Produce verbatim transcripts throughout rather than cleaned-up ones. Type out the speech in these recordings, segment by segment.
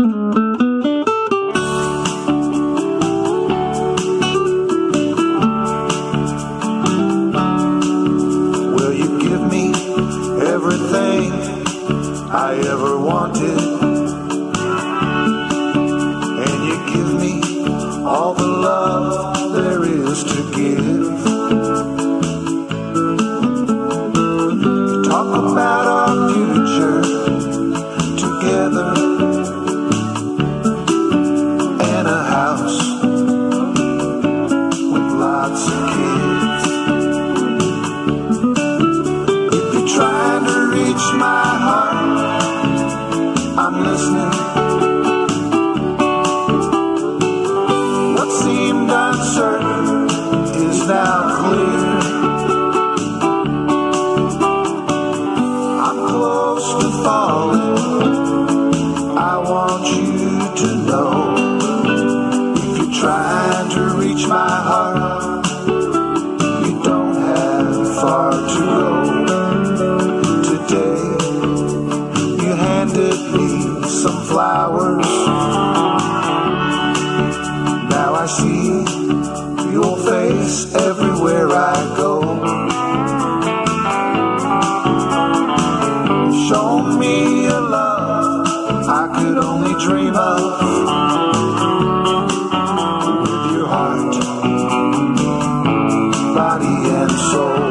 Will you give me everything I ever wanted? And you give me all the love there is to give. You talk about our future together and a house with lots of kids. If you're trying to reach my heart, I'm listening. What seemed uncertain is now clear. I'm close to falling. I want you to know, if you're trying to reach my heart, you don't have far to go. Today, you handed me some flowers. Now I see your face everywhere I go. Show me a love I could only dream of. With your heart, body and soul.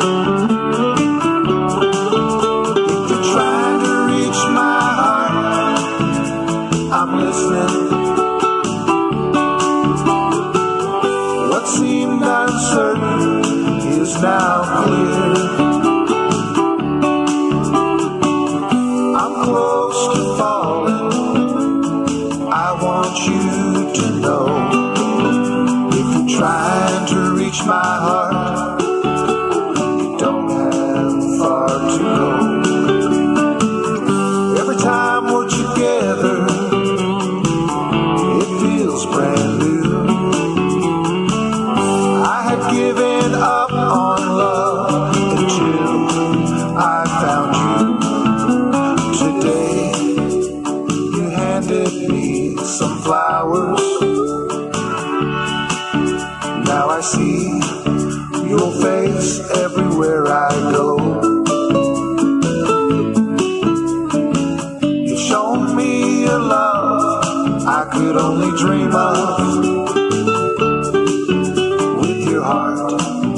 If you're trying to reach my heart, I'm listening. What seemed uncertain is now clear. I'm close to falling. I want you to know, if you're trying to reach my heart, you don't have far to go. Every time we're together, it feels brand new. I had given up on love until I found you. Today, you handed me some flowers. Now I see your face everywhere I go. You've shown me a love I could only dream of. With your heart,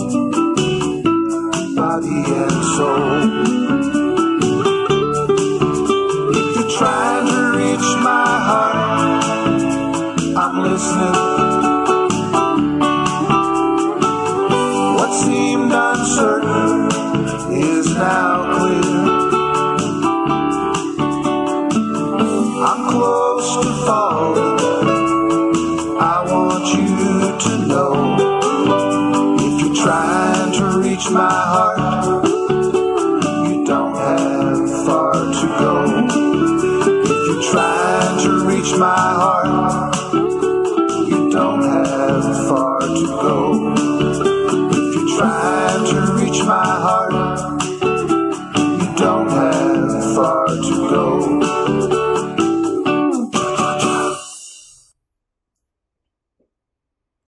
body and soul. If you're trying to reach my heart, I'm listening. What seemed uncertain is now clear. I'm close to falling. I want you to know, if you're trying to reach my heart, you don't have far to go. If you're trying to reach my heart, you don't have far to go. If you're trying to reach my heart,